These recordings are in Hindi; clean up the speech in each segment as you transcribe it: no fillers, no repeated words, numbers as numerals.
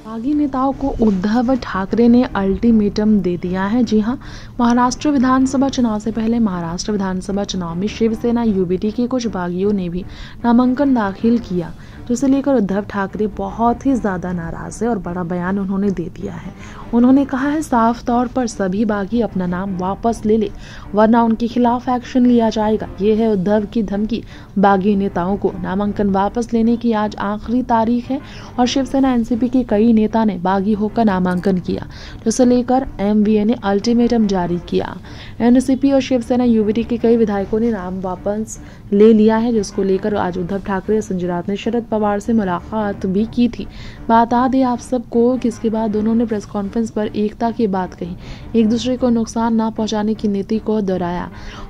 बागी नेताओं को उद्धव ठाकरे ने अल्टीमेटम दे दिया है। जी हां, महाराष्ट्र विधानसभा चुनाव से पहले महाराष्ट्र विधानसभा चुनाव में शिवसेना यूबीटी के कुछ बागियों ने भी नामांकन दाखिल किया, जिसे लेकर उद्धव ठाकरे बहुत ही ज्यादा नाराज है और बड़ा बयान उन्होंने दे दिया है। उन्होंने कहा है साफ तौर पर सभी बागी अपना नाम वापस ले ले, वरना उनके खिलाफ एक्शन लिया जाएगा। ये है उद्धव की धमकी। बागी नेताओं को नामांकन वापस लेने की आज आखिरी तारीख है और शिवसेना एनसीपी के कई नेता ने बागी होकर नामांकन किया, जिसे लेकर एमवीए ने अल्टीमेटम जारी किया। एनसीपी और शिवसेना यूबीटी के कई विधायकों ने नाम वापस ले लिया है, जिसको लेकर आज उद्धव ठाकरे और संजय राउत ने शरद पवार से मुलाकात भी की थी। बता दें आप सबको कि इसके बाद दोनों ने प्रेस कॉन्फ्रेंस पर एकता की बात कही, एक दूसरे को नुकसान न पहुंचाने की नीति को दोहराया।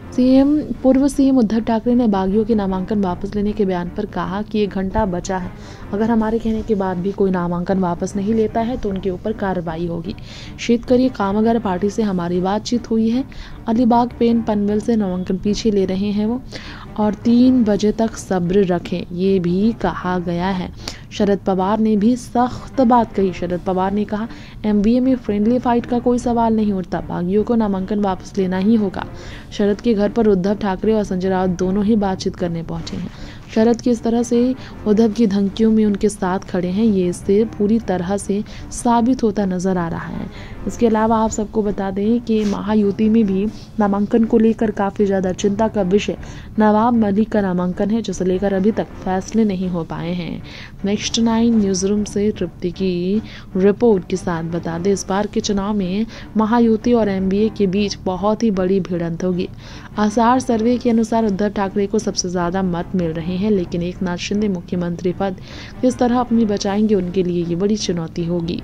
पूर्व सीएम उद्धव ठाकरे ने बागियों के नामांकन वापस लेने के बयान पर कहा कि 1 घंटा बचा है, अगर हमारे कहने के बाद भी कोई नामांकन वापस नहीं लेता है तो उनके ऊपर कार्रवाई होगी। शेतकरी कामगार पार्टी से हमारी बातचीत हुई है, अलीबाग पेन पनवेल से नामांकन पीछे ले रहे हैं वो, और 3 बजे तक सब्र रखें, ये भी कहा गया है। शरद पवार ने भी सख्त बात कही। शरद पवार ने कहा एमवीए में फ्रेंडली फाइट का कोई सवाल नहीं उठता, बागियों को नामांकन वापस लेना ही होगा। शरद के घर पर उद्धव ठाकरे और संजय राउत दोनों ही बातचीत करने पहुंचे हैं। शरद किस तरह से उद्धव की धमकियों में उनके साथ खड़े हैं, ये इससे पूरी तरह से साबित होता नजर आ रहा है। इसके अलावा आप सबको बता दें कि महायुति में भी नामांकन को लेकर काफी ज्यादा चिंता का विषय नवाब मलिक का नामांकन है, जिसे लेकर अभी तक फैसले नहीं हो पाए हैं। नेक्स्ट 9 न्यूज रूम से तृप्ति की रिपोर्ट के साथ बता दें, इस बार के चुनाव में महायुति और एमवीए के बीच बहुत ही बड़ी भिड़ंत होगी। आसार सर्वे के अनुसार उद्धव ठाकरे को सबसे ज्यादा मत मिल रहे हैं, लेकिन एकनाथ शिंदे मुख्यमंत्री पद किस तरह अपनी बचाएंगे, उनके लिए ये बड़ी चुनौती होगी।